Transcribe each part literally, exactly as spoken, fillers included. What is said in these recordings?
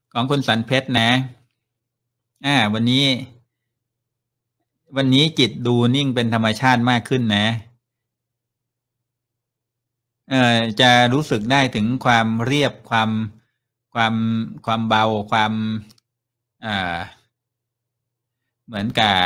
ของคุณสันเพชรนะอ่าวันนี้ วันนี้จิตดูนิ่งเป็นธรรมชาติมากขึ้นนะเอ่อจะรู้สึกได้ถึงความเรียบความความความเบาความอ่าเหมือนกับ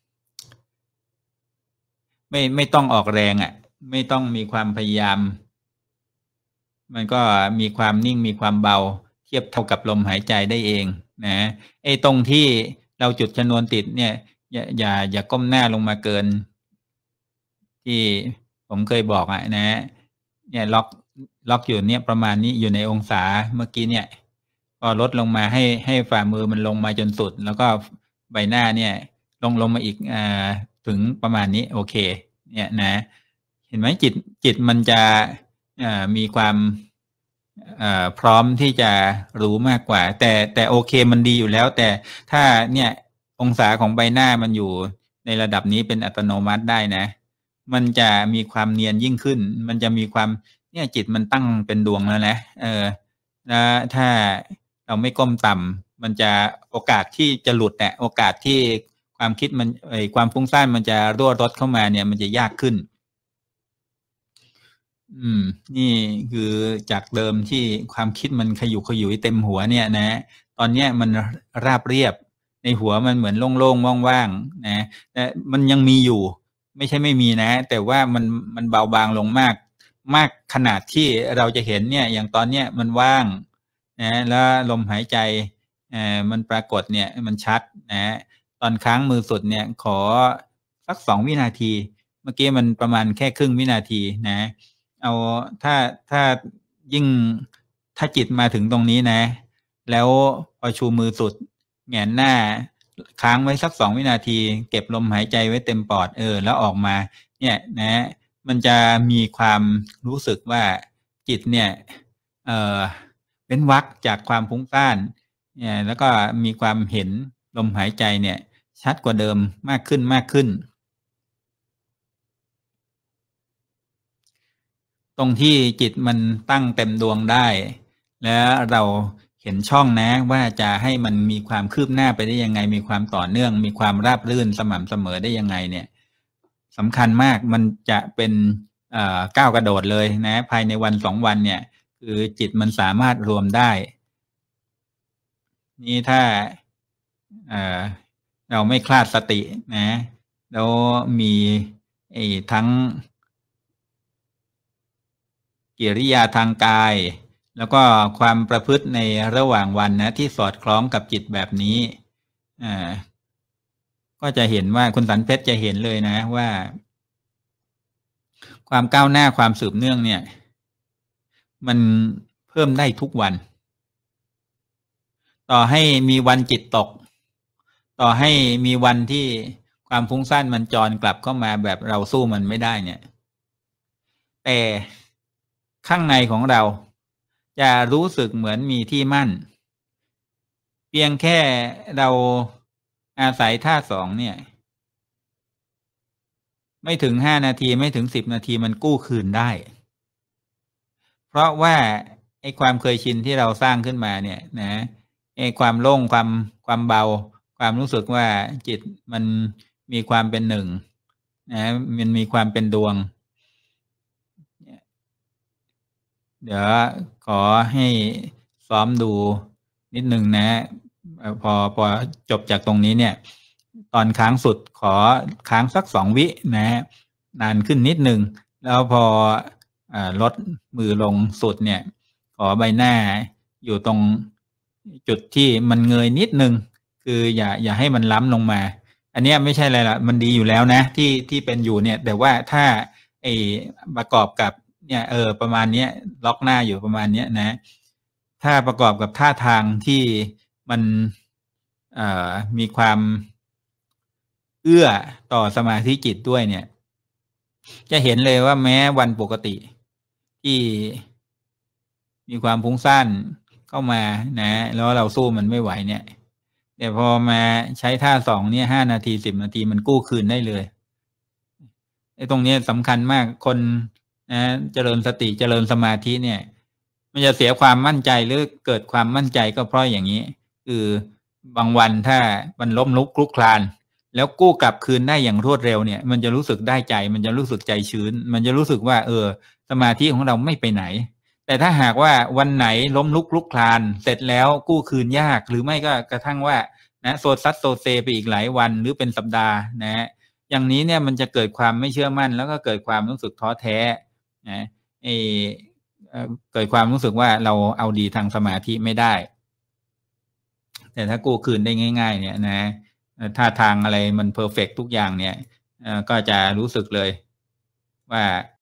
ไม่ไม่ต้องออกแรงอ่ะไม่ต้องมีความพยายาม มันก็มีความนิ่งมีความเบาเทียบเท่ากับลมหายใจได้เองนะไอ้ตรงที่เราจุดชนวนติดเนี่ยอย่าอย่าอย่าก้มหน้าลงมาเกินที่ผมเคยบอกอะนะเนี่ยล็อกล็อกอยู่เนี่ยประมาณนี้อยู่ในองศาเมื่อกี้เนี่ยพอลดลงมาให้ให้ฝ่ามือมันลงมาจนสุดแล้วก็ใบหน้าเนี่ยลงลงมาอีกอ่าถึงประมาณนี้โอเคเนี่ยนะเห็นไหมจิตจิตมันจะอ่ามีความอ่าพร้อมที่จะรู้มากกว่าแต่แต่โอเคมันดีอยู่แล้วแต่ถ้าเนี่ยองศาของใบหน้ามันอยู่ในระดับนี้เป็นอัตโนมัติได้นะมันจะมีความเนียนยิ่งขึ้นมันจะมีความเนี่ยจิตมันตั้งเป็นดวงแล้วนะเออแล้วถ้าเราไม่ก้มต่ำมันจะโอกาสที่จะหลุดเนี่ยโอกาสที่ความคิดมันไอ้ความฟุ้งซ่านมันจะรั่วรดเข้ามาเนี่ยมันจะยากขึ้นอืมนี่คือจากเดิมที่ความคิดมันขยุกขยุยเต็มหัวเนี่ยนะตอนเนี้ยมันราบเรียบในหัวมันเหมือนโล่งๆว่างๆนะแต่มันยังมีอยู่ไม่ใช่ไม่มีนะแต่ว่ามันมันเบาบางลงมากมากขนาดที่เราจะเห็นเนี่ยอย่างตอนเนี้ยมันว่างนะแล้วลมหายใจเอ่อมันปรากฏเนี่ยมันชัดนะตอนค้างมือสุดเนี่ยขอสักสองวินาทีเมื่อกี้มันประมาณแค่ครึ่งวินาทีนะ เอาถ้าถ้ายิ่งถ้าจิตมาถึงตรงนี้นะแล้วพอชูมือสุดแหงนหน้าค้างไว้สักสองวินาทีเก็บลมหายใจไว้เต็มปอดเออแล้วออกมาเนี่ยนะมันจะมีความรู้สึกว่าจิตเนี่ยเอ่อเว้นวรรคจากความฟุ้งซ่านเนี่ยแล้วก็มีความเห็นลมหายใจเนี่ยชัดกว่าเดิมมากขึ้นมากขึ้น ตรงที่จิตมันตั้งเต็มดวงได้ แล้วเราเห็นช่องนะว่าจะให้มันมีความคืบหน้าไปได้ยังไง มีความต่อเนื่อง มีความราบรื่นสม่ำเสมอได้ยังไงเนี่ยสำคัญมากมันจะเป็นเอ่อก้าวกระโดดเลยนะภายในวันสองวันเนี่ยคือจิตมันสามารถรวมได้นี่ถ้าเอ่อเราไม่คลาดสตินะแล้วมีไอ้ทั้ง กิริยาทางกาย แล้วก็ความประพฤติในระหว่างวันนะที่สอดคล้องกับจิตแบบนี้อ่าก็จะเห็นว่าคุณสันเพชรจะเห็นเลยนะว่า ความก้าวหน้าความสืบเนื่องเนี่ย มันเพิ่มได้ทุกวัน ต่อให้มีวันจิตตก ต่อให้มีวันที่ความฟุ้งซ่านมันจรกลับเข้ามาแบบเราสู้มันไม่ได้เนี่ย แต่ข้างในของเราจะรู้สึกเหมือนมีที่มั่น เพียงแค่เราอาศัยท่าสองเนี่ย ไม่ถึงห้านาทีไม่ถึงสิบนาทีมันกู้คืนได้ เพราะว่าไอ้ความเคยชินที่เราสร้างขึ้นมาเนี่ยนะไอ้ความโล่งความความเบา ความรู้สึกว่าจิตมันมีความเป็นหนึ่งนะมันมีความเป็นดวง เดี๋ยวขอให้ซ้อมดูนิดหนึ่งนะพอพอจบจากตรงนี้เนี่ยตอนค้างสุดขอค้างสักสองวินะนานขึ้นนิดหนึ่งแล้วพออลดมือลงสุดเนี่ยขอใบหน้าอยู่ตรงจุดที่มันเงยนิดหนึ่งคืออย่าอย่าให้มันล้ำลงมาอันนี้ไม่ใช่อะไรละมันดีอยู่แล้วนะที่ที่เป็นอยู่เนี่ยแต่ว่าถ้าไอ้ประกอบกับเนี่ยเออประมาณเนี้ยล็อกหน้าอยู่ประมาณเนี้ยนะถ้าประกอบกับท่าทางที่มันเอ่อมีความเอื้อต่อสมาธิจิตด้วยเนี่ยจะเห็นเลยว่าแม้วันปกติที่มีความฟุ้งซ่านเข้ามานะแล้วเราสู้มันไม่ไหวเนี่ยแต่พอมาใช้ท่าสองเนี่ยห้านาทีสิบนาทีมันกู้คืนได้เลยไอ้ตรงนี้สำคัญมากคนนะเจริญสติเจริญสมาธิเนี่ยมันจะเสียความมั่นใจหรือเกิดความมั่นใจก็เพราะอย่างนี้ คือบางวันถ้ามันล้มลุกคลุกคลาน แล้วกู้กลับคืนได้อย่างรวดเร็วเนี่ย มันจะรู้สึกได้ใจ มันจะรู้สึกใจชื้น มันจะรู้สึกว่า เออ สมาธิของเราไม่ไปไหน แต่ถ้าหากว่าวันไหนล้มลุกคลุกคลาน เสร็จแล้วกู้คืนยาก หรือไม่ก็กระทั่งว่า นะโซซัดโซเซไปอีกหลายวันหรือเป็นสัปดาห์นะครับ อย่างนี้เนี่ยมันจะเกิดความไม่เชื่อมั่น แล้วก็เกิดความรู้สึกท้อแท้นะไอ้เอ่อเกิดความรู้สึกว่าเราเอาดีทางสมาธิไม่ได้ แต่ถ้ากู้คืนได้ง่าย ๆ เนี่ยนะเอ่อท่าทางอะไรมันเพอร์เฟกต์ทุกอย่างเนี่ยเอ่อก็จะรู้สึกเลยว่า